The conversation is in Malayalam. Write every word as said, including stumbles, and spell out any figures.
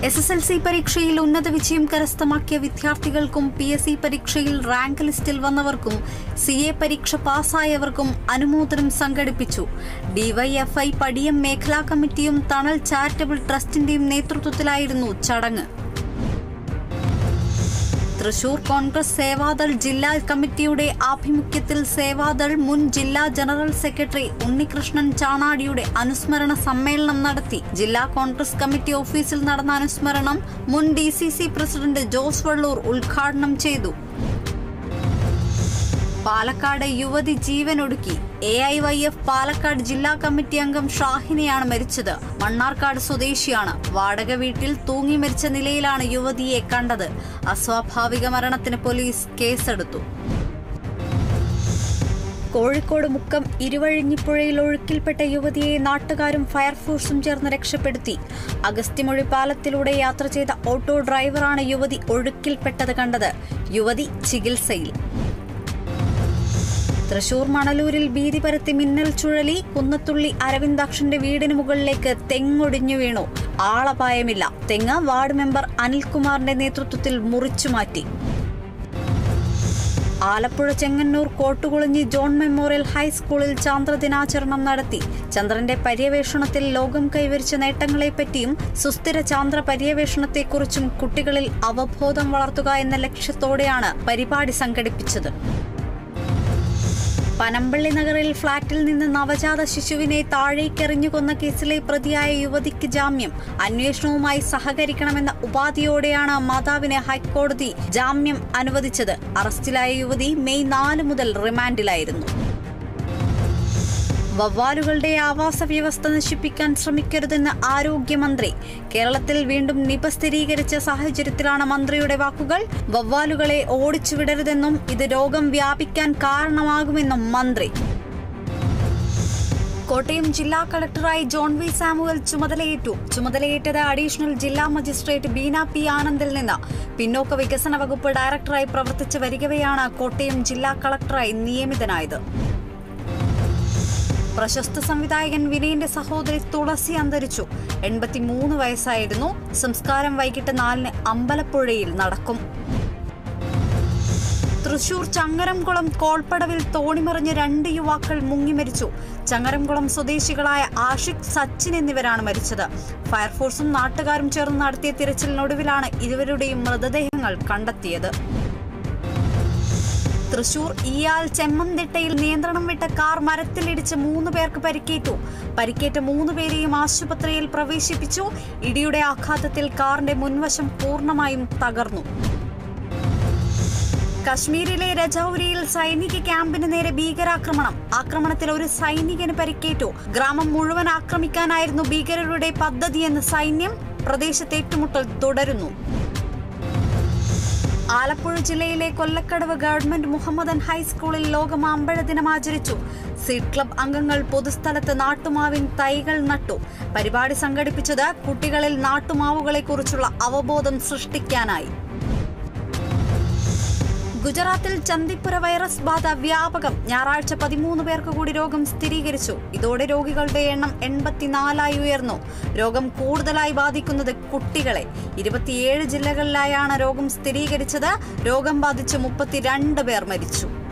എസ് എസ് എൽ സി പരീക്ഷയിൽ ഉന്നത വിജയം കരസ്ഥമാക്കിയ വിദ്യാർത്ഥികൾക്കും പി എസ് സി പരീക്ഷയിൽ റാങ്ക് ലിസ്റ്റിൽ വന്നവർക്കും സി എ പരീക്ഷ പാസ്സായവർക്കും അനുമോദനം സംഘടിപ്പിച്ചു. ഡിവൈഎഫ്ഐ പടിയം മേഖലാ കമ്മിറ്റിയും തണൽ ചാരിറ്റബിൾ ട്രസ്റ്റിന്റെയും നേതൃത്വത്തിലായിരുന്നു ചടങ്ങ്. തൃശൂർ കോൺഗ്രസ് സേവാദൾ ജില്ലാ കമ്മിറ്റിയുടെ ആഭിമുഖ്യത്തിൽ സേവാദൾ മുൻ ജില്ലാ ജനറൽ സെക്രട്ടറി ഉണ്ണികൃഷ്ണൻ ചാണാടിയുടെ അനുസ്മരണ സമ്മേളനം നടത്തി. ജില്ലാ കോൺഗ്രസ് കമ്മിറ്റി ഓഫീസിൽ നടന്ന അനുസ്മരണം മുൻ D C C president Jose Valloor ഉദ്ഘാടനം ചെയ്തു. പാലക്കാട് യുവതി ജീവനൊടുക്കി. A I Y F Palakkad ജില്ലാ കമ്മിറ്റി അംഗം ഷാഹിനെയാണ് മരിച്ചത്. മണ്ണാർക്കാട് സ്വദേശിയാണ്. വാടക വീട്ടിൽ തൂങ്ങി മരിച്ച നിലയിലാണ് യുവതിയെ കണ്ടത്. അസ്വാഭാവിക മരണത്തിന് പോലീസ് കേസെടുത്തു. കോഴിക്കോട് മുക്കം ഇരുവഴിഞ്ഞിപ്പുഴയിൽ ഒഴുക്കിൽപ്പെട്ട യുവതിയെ നാട്ടുകാരും ഫയർഫോഴ്സും ചേർന്ന് രക്ഷപ്പെടുത്തി. അഗസ്ത്യമൊഴി പാലത്തിലൂടെ യാത്ര ചെയ്ത ഓട്ടോ ഡ്രൈവറാണ് യുവതി ഒഴുക്കിൽപ്പെട്ടത് കണ്ടത്. യുവതി ചികിത്സയിൽ. തൃശൂർ മണലൂരിൽ ഭീതി പരത്തി മിന്നൽ ചുഴലി. കുന്നത്തുള്ളി അരവിന്ദാക്ഷന്റെ വീടിന് മുകളിലേക്ക് തെങ്ങൊടിഞ്ഞു വീണു. ആളപായമില്ല. തെങ്ങ് വാർഡ് മെമ്പർ അനിൽകുമാറിന്റെ നേതൃത്വത്തിൽ മുറിച്ചുമാറ്റി. ആലപ്പുഴ ചെങ്ങന്നൂർ കോട്ടുകുളഞ്ഞി ജോൺ മെമ്മോറിയൽ ഹൈസ്കൂളിൽ ചാന്ദ്രദിനാചരണം നടത്തി. ചന്ദ്രന്റെ പര്യവേഷണത്തിൽ ലോകം കൈവരിച്ച നേട്ടങ്ങളെപ്പറ്റിയും സുസ്ഥിര ചാന്ദ്ര പര്യവേഷണത്തെക്കുറിച്ചും കുട്ടികളിൽ അവബോധം വളർത്തുക എന്ന ലക്ഷ്യത്തോടെയാണ് പരിപാടി സംഘടിപ്പിച്ചത്. പനമ്പള്ളി നഗറിൽ ഫ്ളാറ്റിൽ നിന്ന് നവജാത ശിശുവിനെ താഴേക്കെറിഞ്ഞു കൊന്ന കേസിലെ പ്രതിയായ യുവതിക്ക് ജാമ്യം. അന്വേഷണവുമായി സഹകരിക്കണമെന്ന ഉപാധിയോടെയാണ് മാതാവിന് ഹൈക്കോടതി ജാമ്യം അനുവദിച്ചത്. അറസ്റ്റിലായ യുവതി മെയ് നാല് മുതൽ റിമാൻഡിലായിരുന്നു. വവ്വാലുകളുടെ ആവാസ വ്യവസ്ഥ നശിപ്പിക്കാൻ ശ്രമിക്കരുതെന്ന് ആരോഗ്യമന്ത്രി. കേരളത്തിൽ വീണ്ടും നിപ സ്ഥിരീകരിച്ച സാഹചര്യത്തിലാണ് മന്ത്രിയുടെ വാക്കുകൾ. വവ്വാലുകളെ ഓടിച്ചുവിടരുതെന്നും ഇത് രോഗം വ്യാപിക്കാൻ കാരണമാകുമെന്നും മന്ത്രി. കോട്ടയം ജില്ലാ കളക്ടറായി ജോൺ വി സാമുവൽ ചുമതലയേറ്റു. ചുമതലയേറ്റത് അഡീഷണൽ ജില്ലാ മജിസ്ട്രേറ്റ് ബീന പി ആനന്ദിൽ നിന്ന്. പിന്നോക്ക വികസന വകുപ്പ് ഡയറക്ടറായി പ്രവർത്തിച്ചു വരികവെയാണ് കോട്ടയം ജില്ലാ കളക്ടറായി നിയമിതനായത്. പ്രശസ്ത സംവിധായകൻ വിനയന്റെ സഹോദരി തുളസി അന്തരിച്ചു. എൺപത്തിമൂന്ന് വയസ്സായിരുന്നു. സംസ്കാരം വൈകിട്ട് നാലിന് അമ്പലപ്പുഴയിൽ നടക്കും. തൃശൂർ ചങ്ങരംകുളം കോൾപ്പടവിൽ തോണിമറിഞ്ഞ് രണ്ട് യുവാക്കൾ മുങ്ങിമരിച്ചു. ചങ്ങരംകുളം സ്വദേശികളായ ആഷിഖ്, സച്ചിൻ എന്നിവരാണ് മരിച്ചത്. ഫയർഫോഴ്സും നാട്ടുകാരും ചേർന്ന് നടത്തിയ തിരച്ചിലിനൊടുവിലാണ് ഇരുവരുടെയും മൃതദേഹങ്ങൾ കണ്ടെത്തിയത്. തൃശൂർ ഈയാൽ ചെമ്മന്തിട്ടയിൽ നിയന്ത്രണം വിട്ട കാർ മരത്തിലിടിച്ച് മൂന്ന് പേർക്ക് പരിക്കേറ്റു. പരിക്കേറ്റ മൂന്ന് പേരെയും ആശുപത്രിയിൽ പ്രവേശിപ്പിച്ചു. ഇടിയുടെ ആഘാതത്തിൽ കാറിന്റെ മുൻവശം പൂർണ്ണമായും തകർന്നു. കശ്മീരിലെ രജൌരിയിൽ സൈനിക ക്യാമ്പിന് നേരെ ഭീകരാക്രമണം. ആക്രമണത്തിൽ ഒരു സൈനികന് പരിക്കേറ്റു. ഗ്രാമം മുഴുവൻ ആക്രമിക്കാനായിരുന്നു ഭീകരരുടെ പദ്ധതിയെന്ന് സൈന്യം. പ്രദേശത്ത് ഏറ്റുമുട്ടൽ തുടരുന്നു. ആലപ്പുഴ ജില്ലയിലെ കൊല്ലക്കടവ് ഗവൺമെന്റ് മുഹമ്മദൻ ഹൈസ്കൂളിൽ ലോക മാമ്പഴ ദിനം ആചരിച്ചു. സീഡ് ക്ലബ് അംഗങ്ങൾ പൊതുസ്ഥലത്ത് നാട്ടുമാവിൻ തൈകൾ നട്ടു. പരിപാടി സംഘടിപ്പിച്ചത് കുട്ടികളിൽ നാട്ടുമാവുകളെക്കുറിച്ചുള്ള അവബോധം സൃഷ്ടിക്കാനായി. ഗുജറാത്തിൽ ചന്ദിപ്പുര വൈറസ് ബാധ വ്യാപകം. ഞായറാഴ്ച പതിമൂന്ന് പേർക്ക് കൂടി രോഗം സ്ഥിരീകരിച്ചു. ഇതോടെ രോഗികളുടെ എണ്ണം എൺപത്തിനാലായി ഉയർന്നു. രോഗം കൂടുതലായി ബാധിക്കുന്നത് കുട്ടികളെ. ഇരുപത്തിയേഴ് ജില്ലകളിലായാണ് രോഗം സ്ഥിരീകരിച്ചത്. രോഗം ബാധിച്ച് മുപ്പത്തിരണ്ട് പേർ മരിച്ചു.